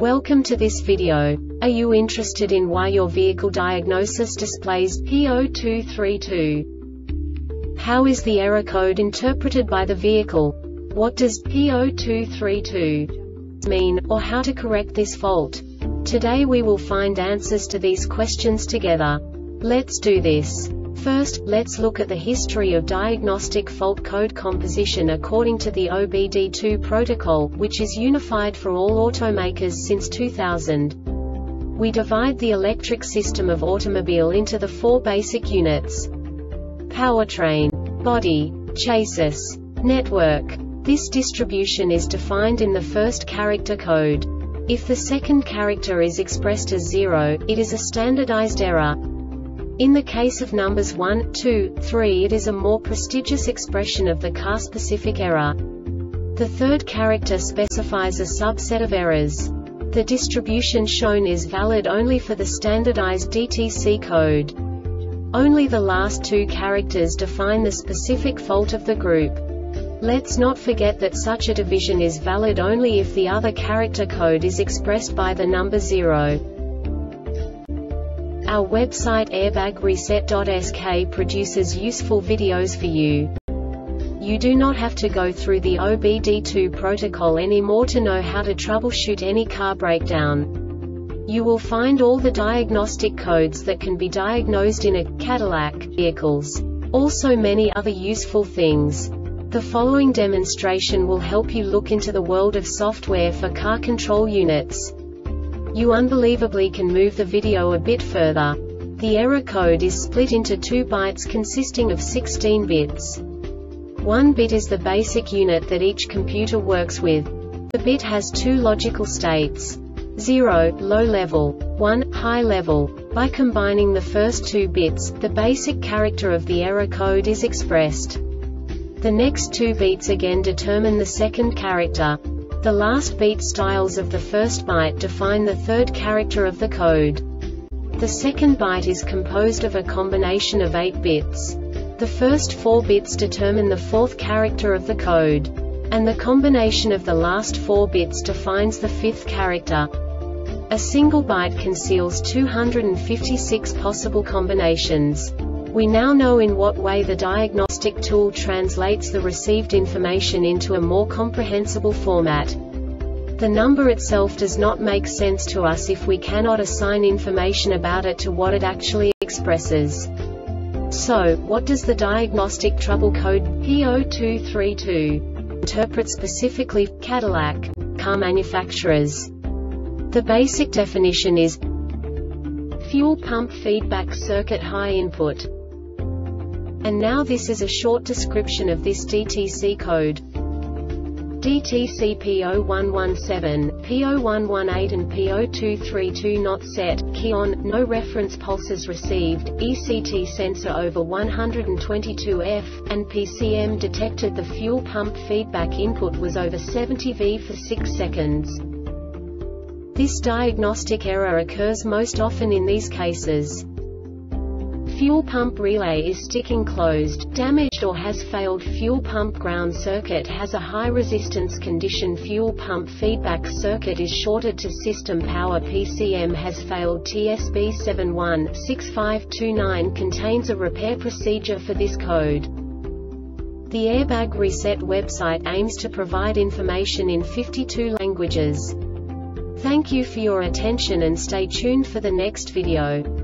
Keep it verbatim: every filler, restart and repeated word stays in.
Welcome to this video. Are you interested in why your vehicle diagnosis displays P zero two three two? How is the error code interpreted by the vehicle? What does P zero two three two mean, or how to correct this fault? Today we will find answers to these questions together. Let's do this. First, let's look at the history of diagnostic fault code composition according to the O B D two protocol, which is unified for all automakers since two thousand. We divide the electric system of automobile into the four basic units: powertrain, body, chassis, network. This distribution is defined in the first character code. If the second character is expressed as zero, it is a standardized error. In the case of numbers one, two, three, it is a more prestigious expression of the car-specific error. The third character specifies a subset of errors. The distribution shown is valid only for the standardized D T C code. Only the last two characters define the specific fault of the group. Let's not forget that such a division is valid only if the other character code is expressed by the number zero. Our website airbag reset dot S K produces useful videos for you. You do not have to go through the O B D two protocol anymore to know how to troubleshoot any car breakdown. You will find all the diagnostic codes that can be diagnosed in a Cadillac vehicles. Also many other useful things. The following demonstration will help you look into the world of software for car control units. You unbelievably can move the video a bit further. The error code is split into two bytes consisting of sixteen bits. One bit is the basic unit that each computer works with. The bit has two logical states: zero, low level, one, high level. By combining the first two bits, the basic character of the error code is expressed. The next two beats again determine the second character. The last beat styles of the first byte define the third character of the code. The second byte is composed of a combination of eight bits. The first four bits determine the fourth character of the code. And the combination of the last four bits defines the fifth character. A single byte conceals two hundred fifty-six possible combinations. We now know in what way the diagnostic tool translates the received information into a more comprehensible format. The number itself does not make sense to us if we cannot assign information about it to what it actually expresses. So, what does the diagnostic trouble code P zero two three two interpret specifically for Cadillac car manufacturers? The basic definition is fuel pump feedback circuit high input. And now this is a short description of this D T C code. D T C P zero one one seven, P zero one one eight and P zero two three two not set, key on, no reference pulses received, E C T sensor over one hundred twenty-two F, and P C M detected the fuel pump feedback input was over seventy volts for six seconds. This diagnostic error occurs most often in these cases: fuel pump relay is sticking closed, damaged or has failed, fuel pump ground circuit has a high resistance condition, fuel pump feedback circuit is shorted to system power, P C M has failed, T S B seven one six five two nine contains a repair procedure for this code. The Airbag Reset website aims to provide information in fifty-two languages. Thank you for your attention and stay tuned for the next video.